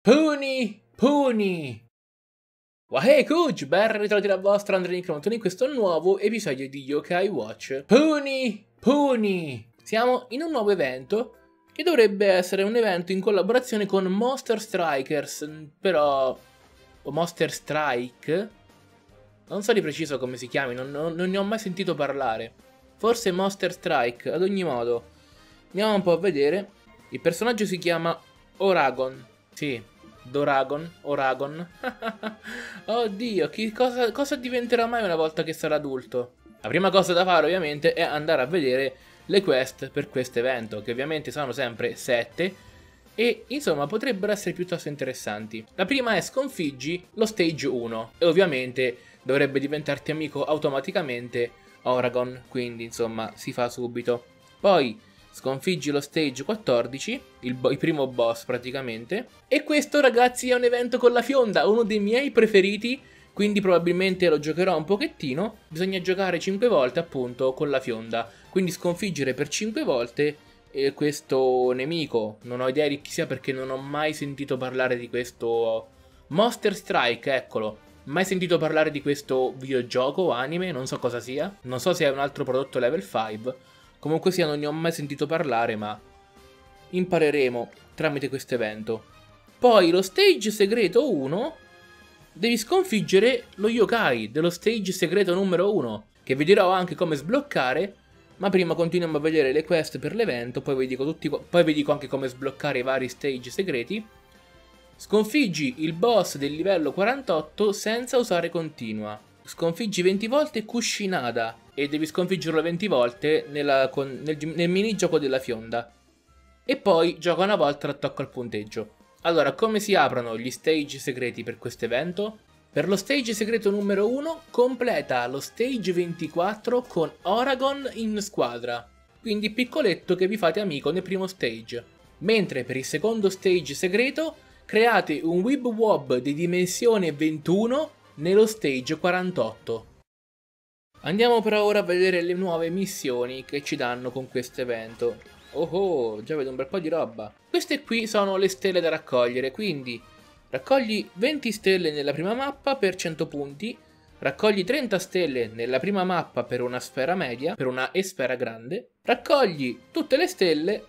Puni, puni! Wahey Kuj, ben ritrovati dal vostro Andrea Nicromontone in questo nuovo episodio di Yokai Watch. Puni, puni! Siamo in un nuovo evento che dovrebbe essere un evento in collaborazione con Monster Strikers, però... o Monster Strike? Non so di preciso come si chiami, non ne ho mai sentito parlare. Forse Monster Strike, ad ogni modo. Andiamo un po' a vedere. Il personaggio si chiama Oragon, sì. Doragon, Oragon. Oddio, cosa diventerà mai una volta che sarà adulto? La prima cosa da fare ovviamente è andare a vedere le quest per questo evento, che ovviamente sono sempre 7 e insomma potrebbero essere piuttosto interessanti. La prima è sconfiggi lo stage 1 e ovviamente dovrebbe diventarti amico automaticamente Oragon, quindi insomma si fa subito. Poi sconfiggi lo stage 14, il primo boss praticamente. E questo ragazzi è un evento con la fionda, uno dei miei preferiti, quindi probabilmente lo giocherò un pochettino. Bisogna giocare 5 volte appunto con la fionda, quindi sconfiggere per 5 volte questo nemico. Non ho idea di chi sia perché non ho mai sentito parlare di questo Monster Strike, eccolo. Mai sentito parlare di questo videogioco o anime, non so cosa sia. Non so se è un altro prodotto level 5. Comunque sia, non ne ho mai sentito parlare, ma impareremo tramite questo evento. Poi lo stage segreto 1, devi sconfiggere lo yokai dello stage segreto numero 1, che vi dirò anche come sbloccare, ma prima continuiamo a vedere le quest per l'evento, poi vi dico anche come sbloccare i vari stage segreti. Sconfiggi il boss del livello 48 senza usare continua. Sconfiggi 20 volte Kushinada e devi sconfiggerlo 20 volte nel minigioco della fionda. E poi gioca una volta l'attacco al punteggio. Allora, come si aprono gli stage segreti per questo evento? Per lo stage segreto numero 1 completa lo stage 24 con Oragon in squadra. Quindi piccoletto che vi fate amico nel primo stage. Mentre per il secondo stage segreto create un Wib Wob di dimensione 21 nello stage 48. Andiamo per ora a vedere le nuove missioni che ci danno con questo evento. Oh, già vedo un bel po' di roba. Queste qui sono le stelle da raccogliere, quindi raccogli 20 stelle nella prima mappa per 100 punti, raccogli 30 stelle nella prima mappa per una sfera media, per una esfera grande, raccogli tutte le stelle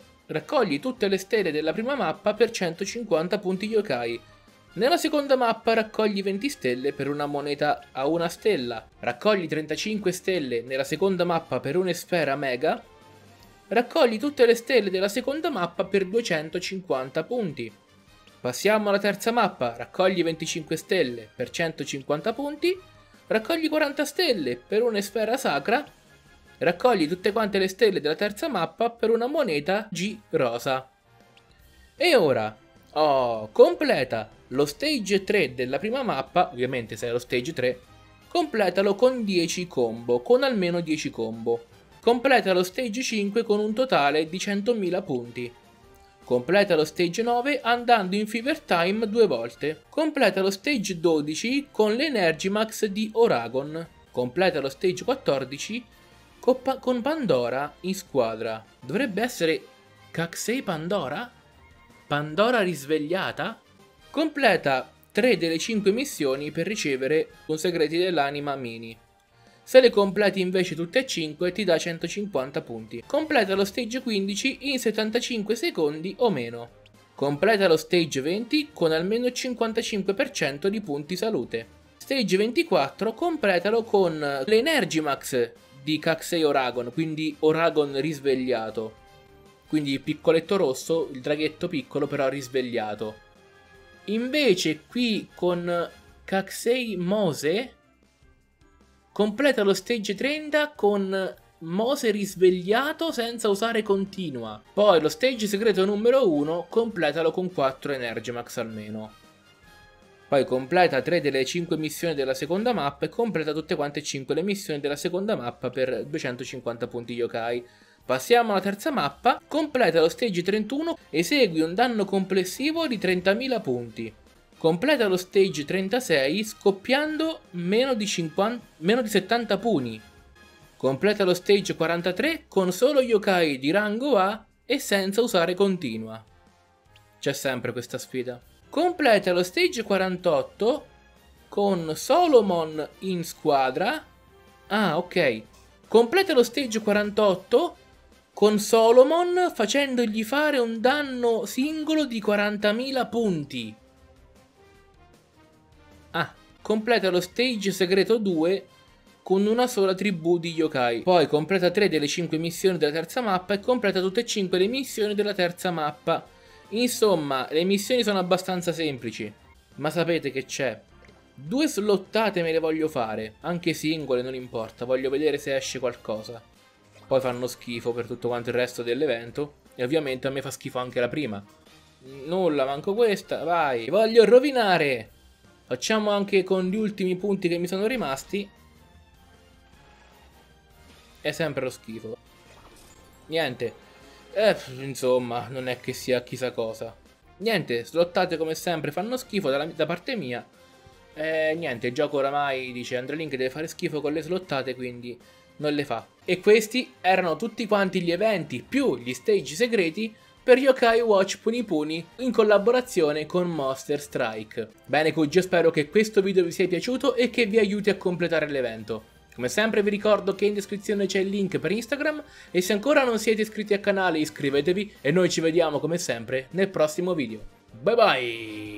della prima mappa per 150 punti yokai. Nella seconda mappa raccogli 20 stelle per una moneta a una stella, raccogli 35 stelle nella seconda mappa per un'esfera mega, raccogli tutte le stelle della seconda mappa per 250 punti. Passiamo alla terza mappa, raccogli 25 stelle per 150 punti, raccogli 40 stelle per un'esfera sacra, raccogli tutte quante le stelle della terza mappa per una moneta G rosa. E ora, completa lo stage 3 della prima mappa, ovviamente se è lo stage 3, completalo con 10 combo, con almeno 10 combo. Completa lo stage 5 con un totale di 100.000 punti. Completa lo stage 9 andando in Fever Time 2 volte. Completa lo stage 12 con l'Energy Max di Oragon. Completa lo stage 14 con Pandora in squadra. Dovrebbe essere Kaksei Pandora? Pandora risvegliata? Completa 3 delle 5 missioni per ricevere un segreti dell'anima mini. Se le completi invece tutte e 5 ti dà 150 punti. Completa lo stage 15 in 75 secondi o meno. Completa lo stage 20 con almeno il 55% di punti salute. Stage 24 completalo con l'Energy Max di Kaksei Oragon, quindi Oragon risvegliato. Quindi il piccoletto rosso, il draghetto piccolo però risvegliato. Invece qui con Kaksei Mose completa lo stage 30 con Mose risvegliato senza usare continua. Poi lo stage segreto numero 1 completalo con 4 Energy Max almeno. Poi completa 3 delle 5 missioni della seconda mappa e completa tutte quante e 5 le missioni della seconda mappa per 250 punti yokai. Passiamo alla terza mappa, completa lo stage 31, esegui un danno complessivo di 30.000 punti. Completa lo stage 36 scoppiando meno di 70 puni. Completa lo stage 43 con solo yokai di rango A e senza usare continua. C'è sempre questa sfida. Completa lo stage 48 con Solomon in squadra. Ah, ok. Completa lo stage 48 con Solomon facendogli fare un danno singolo di 40.000 punti. Ah, completa lo stage segreto 2 con una sola tribù di yokai. Poi completa 3 delle 5 missioni della terza mappa e completa tutte e 5 le missioni della terza mappa. Insomma, le missioni sono abbastanza semplici. Ma sapete che c'è? 2 slottate me le voglio fare, anche singole, non importa, voglio vedere se esce qualcosa. Poi fanno schifo per tutto quanto il resto dell'evento, e ovviamente a me fa schifo anche la prima. Nulla, manco questa, vai, voglio rovinare! Facciamo anche con gli ultimi punti che mi sono rimasti. È sempre lo schifo. Niente, insomma, non è che sia chissà cosa. Niente, slottate come sempre fanno schifo da parte mia. Niente, il gioco oramai dice Andrelink deve fare schifo con le slottate, quindi non le fa. E questi erano tutti quanti gli eventi più gli stage segreti per Yokai Watch Puni Puni in collaborazione con Monster Strike. Bene Kuj, io spero che questo video vi sia piaciuto e che vi aiuti a completare l'evento. Come sempre vi ricordo che in descrizione c'è il link per Instagram e se ancora non siete iscritti al canale iscrivetevi e noi ci vediamo come sempre nel prossimo video. Bye bye!